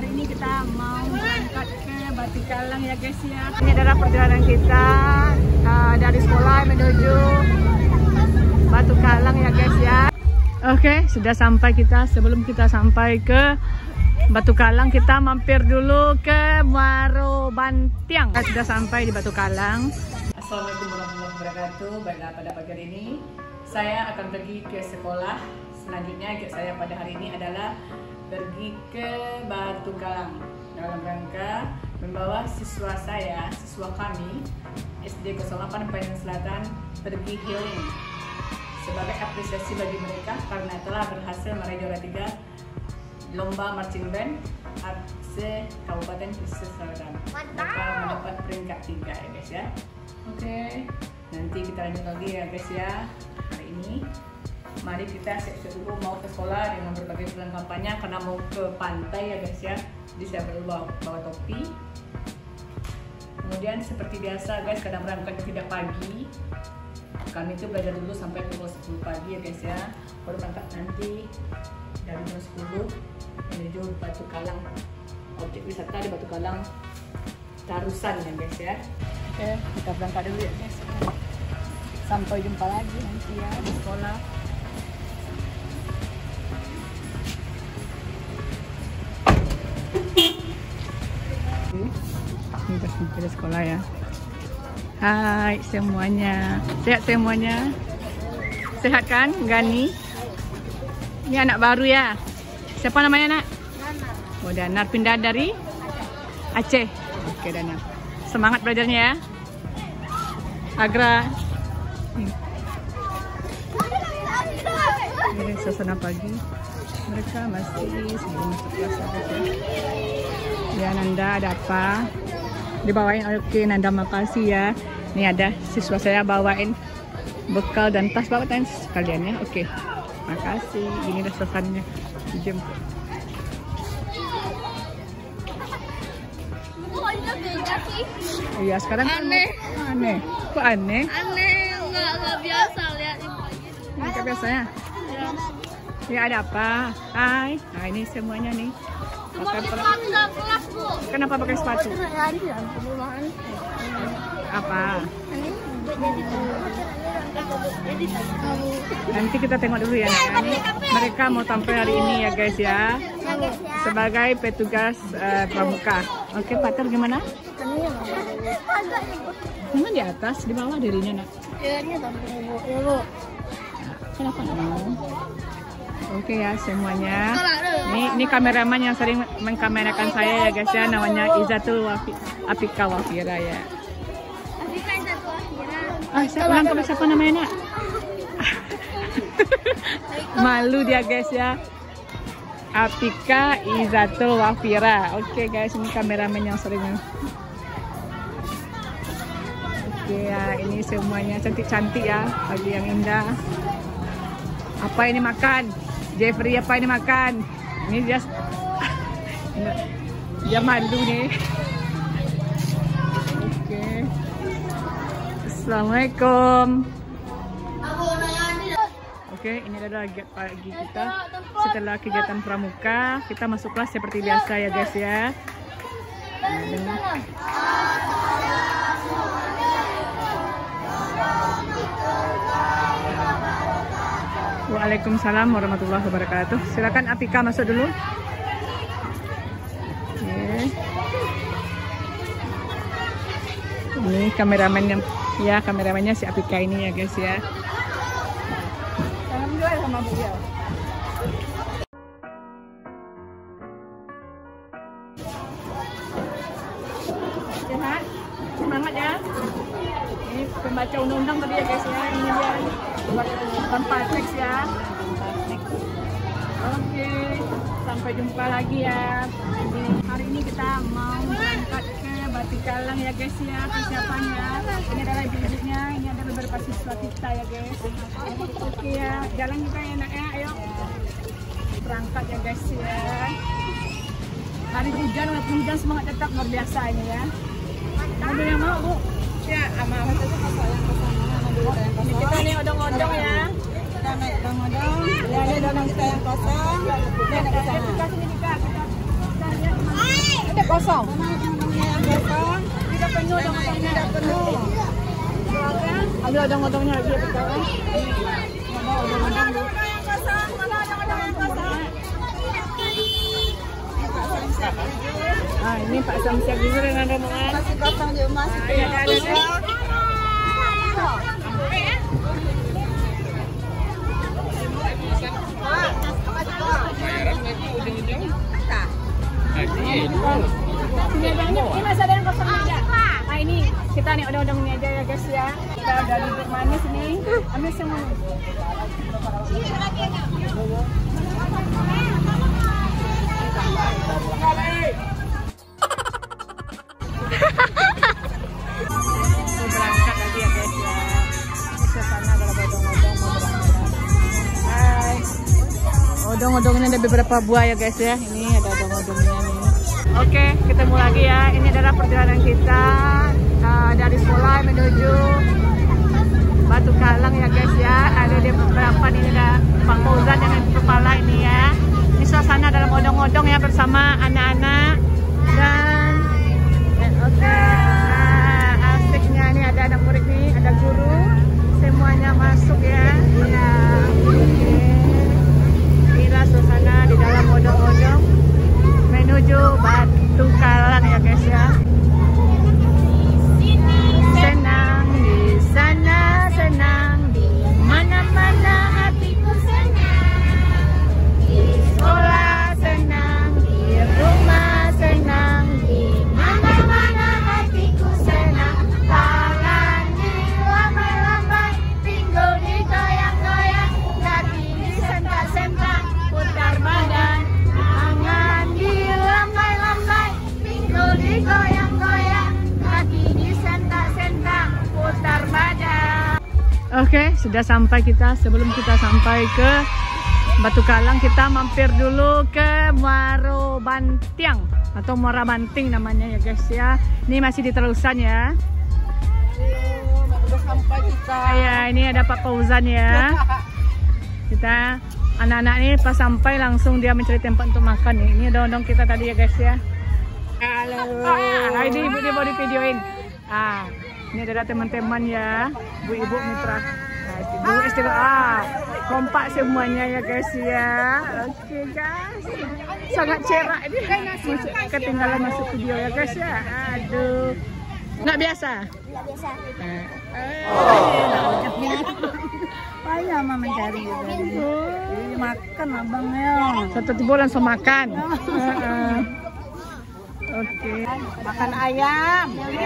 Hari ini kita mau berangkat ke Batukalang ya guys ya. Ini adalah perjalanan kita dari sekolah menuju Batukalang ya guys ya. Oke, sudah sampai kita. Sebelum kita sampai ke Batukalang, kita mampir dulu ke Muaro Bantiang. Kita sudah sampai di Batukalang. Assalamualaikum warahmatullahi wabarakatuh. Baiklah, pada pagi hari ini saya akan pergi ke sekolah. Selanjutnya saya pada hari ini adalah pergi ke Batukalang dalam rangka membawa siswa kami SD 08 Panjang Selatan pergi healing sebagai apresiasi bagi mereka karena telah berhasil meraih juara 3 lomba marching band AC Kabupaten Pesisir Selatan. Mereka mendapat peringkat 3 ya guys ya. Oke, nanti kita lanjut lagi ya guys ya. Hari ini mari kita siap-siap dulu mau ke sekolah dengan berbagai perlengkapannya karena mau ke pantai ya guys ya. Jadi saya perlu bawa topi. Kemudian seperti biasa guys, kadang berangkat tidak pagi. Kami itu belajar dulu sampai pukul 10 pagi ya guys ya. Baru berangkat nanti dari jam 10 menuju Batukalang. Objek wisata di Batukalang Tarusan ya guys ya. Oke, kita berangkat dulu ya guys. Sampai jumpa lagi nanti ya di sekolah. Ini udah sampai di sekolah ya. Hai semuanya, sehat semuanya? Sehat kan Gani? Ini anak baru ya? Siapa namanya nak? Danar. Oh Danar, pindah dari Aceh. Oke Danar, semangat belajarnya ya. Agra. Ini suasana pagi. Mereka masih sebelum masuk kelas ya. Ya Nanda, ada apa? Dibawain. Oke Nanda, makasih ya. Ini ada siswa saya bawain bekal dan tas, bawa tas sekalian ya. Oke, makasih. Ini udah suasananya dijemput. Iya sekarang aneh. Aneh. Kok aneh? Aneh, nggak biasa lihat ini. Nggak biasa ya? Ya ada apa? Hai. Nah ini semuanya nih. Pakai sepatu dalam kelas bu. Kenapa pakai sepatu? Apa? Nanti kita tengok dulu ya. Ini mereka mau tampil hari ini ya guys ya. Sebagai petugas pramuka. Oke, Pater gimana? Memang di atas, di bawah dirinya nak. Kenapa nggak mau? Oke ya semuanya. Ini kameraman yang sering mengkamerakan saya ya guys ya. Namanya Izatul Apika Wafira ya. Saya ulang kali siapa namanya nak? Malu dia guys ya. Apika Izatul Wafira. Oke guys, ini kameramen yang sering. Oke ya, ini semuanya cantik-cantik ya, pagi yang indah. Apa ini makan? Jeffrey apa ini makan? Ini dia malu nih. Oke. Assalamualaikum. Oke, ini adalah pagi kita setelah kegiatan pramuka. Kita masuk kelas seperti biasa ya guys ya. Waalaikumsalam warahmatullahi wabarakatuh. Silakan Apika masuk dulu. Ini kameramennya si Apika ini ya guys ya. Salam dulu sama beliau. Sehat, semangat ya. Ini pembaca undang-undang tadi ya guys ya. Ini dia tanpa teks ya. Oke, sampai jumpa lagi ya. Hari ini kita mau berangkat ke Batukalang ya guys ya. Persiapannya ini adalah ibu-ibunya, ini ada beberapa siswa kita ya guys. Oke ya, jalan juga ya nak ya. Ayo berangkat ya guys ya. Hari hujan, walaupun hujan semangat tetap luar biasa ini ya. Ada yang mau bu? Ya, amal. Kita nih odong-odong ya. Kita naik odong-odong. Ya, ini odong kita yang kosong. Kita naik ke sana. Kita lihat Kosong. Tidak penuh odong-odongnya. Tidak penuh. Ambil odong-odongnya lagi ya sekarang. Ah, ini Pak Samsiak juga dengan rombongan. Masih kosong juga Mas. Ini masih ada yang kosong aja. Nah ini kita nih odong-odongnya aja ya guys ya. Kita udah duduk manis nih. Ambil semua. Berangkat lagi ya guys ya. Ke sana kalau odong-odong mau berangkat. Hai. Odong-odongnya ada beberapa buah ya guys ya. Ini ada odong-odongnya nih. Oke, ketemu lagi ya. Ini adalah perjalanan kita dari sekolah menuju Batu Kalang ya guys ya. Ada di beberapa nih, ada Pak Fauzan dengan kepala ini ya. Ini suasana dalam odong-odong ya bersama anak-anak dan oke. Asiknya ini ada anak murid nih, ada guru, semuanya masuk ya. Ya. Oke. Inilah suasana di dalam odong-odong menuju Batu Kalang ya guys ya. Senang di sana, senang di mana-mana, hatiku senang. Di sekolah senang, di rumah senang, di mana-mana hatiku senang. Tangan dilambai-lambai, pinggul digoyang-goyang, kaki disentak-sentak, putar badan. Tangan dilambai-lambai, pinggul digoyang-goyang, kaki disentak-sentak, putar badan. Oke, sudah sampai kita. Sebelum kita sampai ke Batu Kalang, kita mampir dulu ke Muaro Bantiang atau Muara Banting namanya ya guys ya. Ini masih di terusan ya. Udah sampai kita. Ya, ini ada Pak Fauzan ya. Kita anak-anak ini pas sampai langsung dia mencari tempat untuk makan nih. Ini odong-odong kita tadi ya guys ya. Halo. Ini ibu dia mau di videoin. Ini ada teman-teman ya, ibu-ibu mitra. Ibu istilah kompak semuanya ya guys ya. Oke guys, sangat cerah ini. Ketinggalan masuk video ya guys ya. Aduh, nggak biasa. Nggak biasa. Payah mama mencari juga. Makan abangnya. Satu tiba langsung makan. Oke. Makan ayam.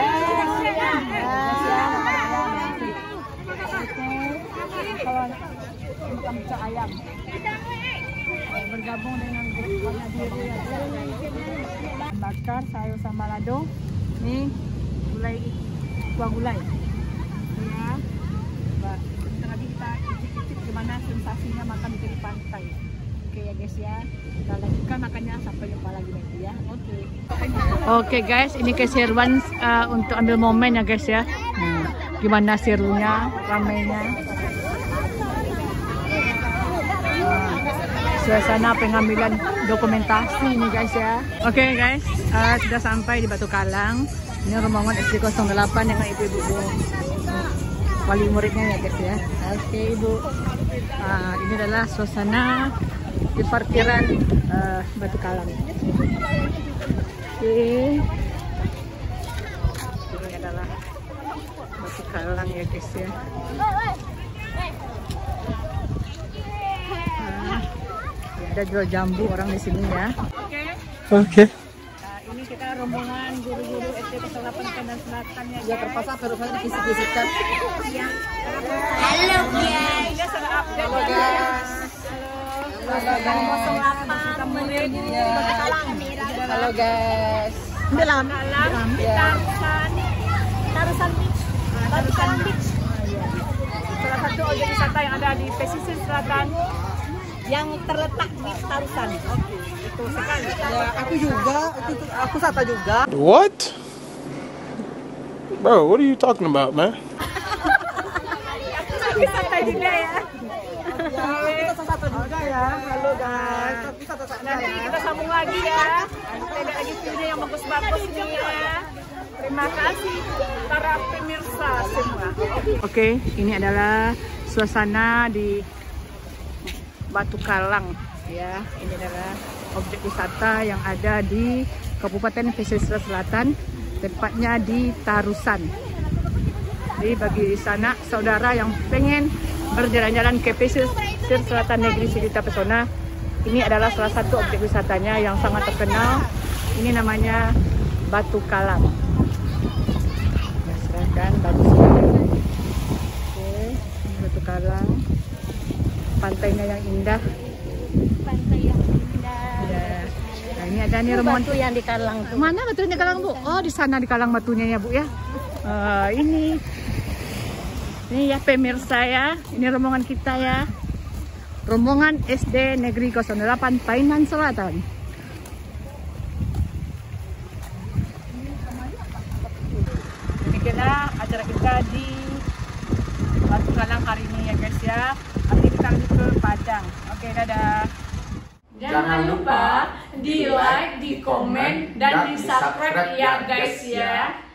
Kalau makan pecah ayam. Bergabung dengan grup diri ya. Bakar sayur sama lado. Nih gulai, kuah gulai. Ya. Bentar lagi kita icip-icip gimana sensasinya makan di pantai. Oke ya guys ya. Kita lanjutkan makannya sampai jumpa lagi nanti ya. Oke guys, ini keseruan untuk ambil momen ya guys ya. Gimana serunya, ramainya. Suasana pengambilan dokumentasi ini guys ya. Oke guys, sudah sampai di Batu Kalang. Ini rombongan SD 08 dengan ibu-ibu wali muridnya ya guys ya. Oke ibu. Ini adalah suasana di parkiran Batu Kalang. Oke. Ini adalah Batu Kalang ya guys ya. Ada jual jambu orang di sini ya. Oke. Ini kita rombongan guru-guru SD 08 Kanan Selatan ya. Ya terpaksa terus saya dikisik-kisikkan. Halo guys. Dia sudah update. Halo guys. Dari 08 murid Batu Kalang. Halo guys. Dalam Tarusan Beach. Tarusan Beach. Salah satu objek wisata yang ada di pesisir selatan yang terletak di Tarusan. Oke, itu sekali. Ya, aku juga, aku Sata juga. What? Bro, what are you talking about, man? Wisata juga ya. Kita Sata juga ya. Halo guys. Kita Sata Nanti kita sambung lagi ya. Ada lagi video yang bagus-bagus nih ya. Terima kasih para pemirsa semua. Oke, ini adalah suasana di Batu Kalang ya. Ini adalah objek wisata yang ada di Kabupaten Pesisir Selatan, tepatnya di Tarusan. Jadi bagi sana saudara yang pengen berjalan-jalan ke Pesisir Selatan Negeri Cerita Pesona, ini adalah salah satu objek wisatanya yang sangat terkenal. Ini namanya Batu Kalang. Ya, serahkan bagus sekali. Oke, ini Batu Kalang. Pantainya yang indah. Pantai yang indah. Ya. Nah, ini ada nih rombongan Batu yang di Kalang tuh. Mana batunya di Kalang, Bu? Oh, di sana di Kalang batunya ya, Bu ya. Ini ya pemirsa ya. Ini rombongan kita ya. Rombongan SD Negeri 08 Painan Selatan. Demikianlah acara kita di Batu Kalang hari ini ya guys ya. Hari ini kita lanjut ke Padang. Oke, dadah. Jangan lupa di like, di komen, dan di subscribe ya guys ya.